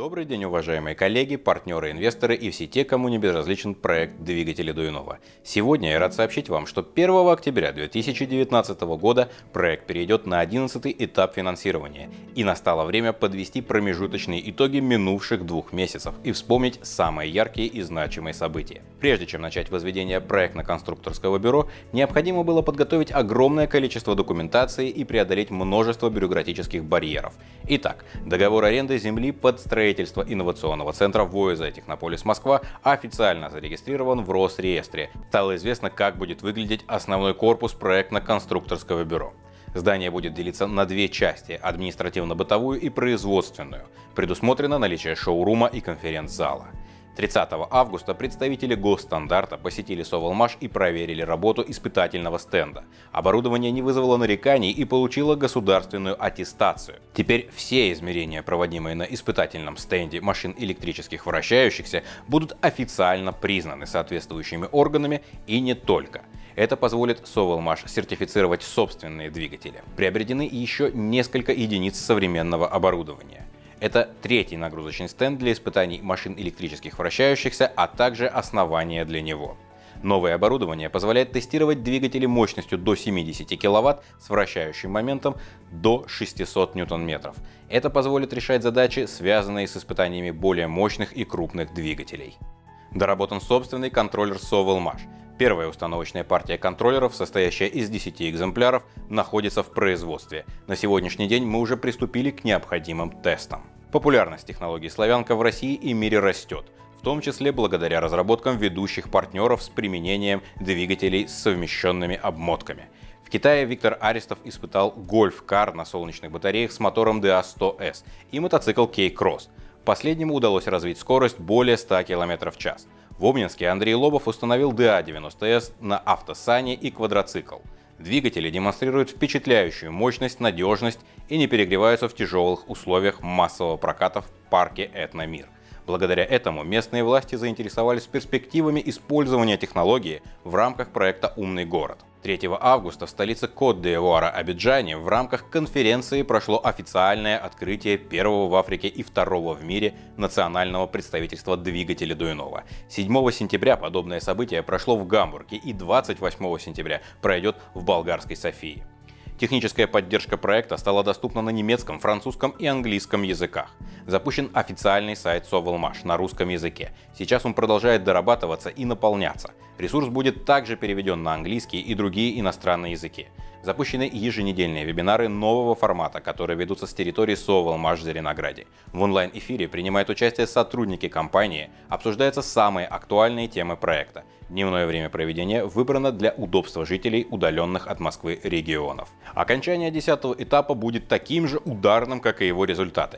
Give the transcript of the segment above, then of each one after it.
Добрый день, уважаемые коллеги, партнеры, инвесторы и все те, кому не безразличен проект двигателей Дуинова. Сегодня я рад сообщить вам, что 1 октября 2019 года проект перейдет на 11-й этап финансирования, и настало время подвести промежуточные итоги минувших 2 месяцев и вспомнить самые яркие и значимые события. Прежде чем начать возведение проектно-конструкторского бюро, необходимо было подготовить огромное количество документации и преодолеть множество бюрократических барьеров. Итак, договор аренды земли под строительство инновационного центра ВОЭЗа Технополис Москва официально зарегистрирован в Росреестре. Стало известно, как будет выглядеть основной корпус проектно-конструкторского бюро. Здание будет делиться на 2 части – административно-бытовую и производственную. Предусмотрено наличие шоурума и конференц-зала. 30 августа представители Госстандарта посетили Соволмаш и проверили работу испытательного стенда. Оборудование не вызвало нареканий и получило государственную аттестацию. Теперь все измерения, проводимые на испытательном стенде машин электрических вращающихся, будут официально признаны соответствующими органами и не только. Это позволит Соволмаш сертифицировать собственные двигатели. Приобретены еще несколько единиц современного оборудования. Это 3-й нагрузочный стенд для испытаний машин электрических вращающихся, а также основание для него. Новое оборудование позволяет тестировать двигатели мощностью до 70 кВт с вращающим моментом до 600 Нм. Это позволит решать задачи, связанные с испытаниями более мощных и крупных двигателей. Доработан собственный контроллер Соволмаш. Первая установочная партия контроллеров, состоящая из 10 экземпляров, находится в производстве. На сегодняшний день мы уже приступили к необходимым тестам. Популярность технологии «Славянка» в России и мире растет, в том числе благодаря разработкам ведущих партнеров с применением двигателей с совмещенными обмотками. В Китае Виктор Арестов испытал гольф-кар на солнечных батареях с мотором DA100S и мотоцикл K-Cross. Последнему удалось развить скорость более 100 км в час. В Обнинске Андрей Лобов установил DA90S на автосане и квадроцикл. Двигатели демонстрируют впечатляющую мощность, надежность и не перегреваются в тяжелых условиях массового проката в парке «Этномир». Благодаря этому местные власти заинтересовались перспективами использования технологии в рамках проекта «Умный город». 3 августа в столице Кот-д'Ивуара Абиджане в рамках конференции прошло официальное открытие первого в Африке и второго в мире национального представительства двигателя Дуинова. 7 сентября подобное событие прошло в Гамбурге и 28 сентября пройдет в болгарской Софии. Техническая поддержка проекта стала доступна на немецком, французском и английском языках. Запущен официальный сайт Соволмаш на русском языке. Сейчас он продолжает дорабатываться и наполняться. Ресурс будет также переведен на английский и другие иностранные языки. Запущены еженедельные вебинары нового формата, которые ведутся с территории Соволмаш в Зеленограде. В онлайн-эфире принимают участие сотрудники компании, обсуждаются самые актуальные темы проекта. Дневное время проведения выбрано для удобства жителей удаленных от Москвы регионов. Окончание 10-го этапа будет таким же ударным, как и его результаты.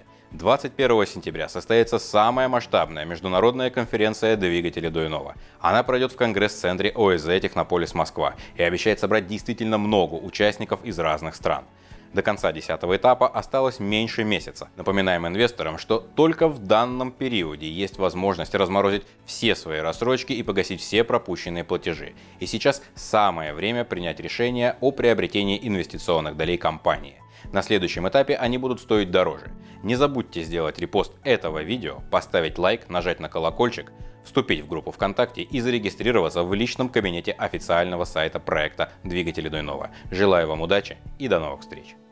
21 сентября состоится самая масштабная международная конференция двигателей Дуинова. Она пройдет в конгресс-центре ОСЗ Технополис Москва и обещает собрать действительно много участников из разных стран. До конца 10-го этапа осталось меньше месяца. Напоминаем инвесторам, что только в данном периоде есть возможность разморозить все свои рассрочки и погасить все пропущенные платежи. И сейчас самое время принять решение о приобретении инвестиционных долей компании. На следующем этапе они будут стоить дороже. Не забудьте сделать репост этого видео, поставить лайк, нажать на колокольчик, вступить в группу ВКонтакте и зарегистрироваться в личном кабинете официального сайта проекта «Двигатели Дуинова». Желаю вам удачи и до новых встреч!